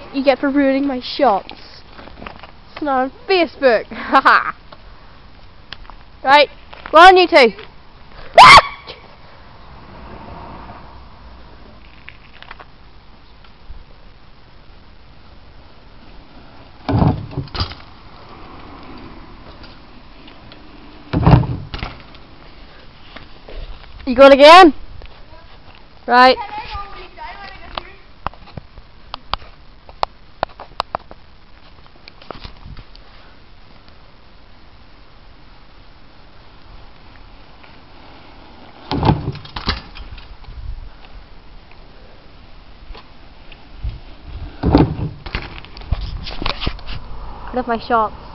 you get for ruining my shots. It's not on Facebook. Haha. Right, go on you two. You going again? Right. Put up my shots.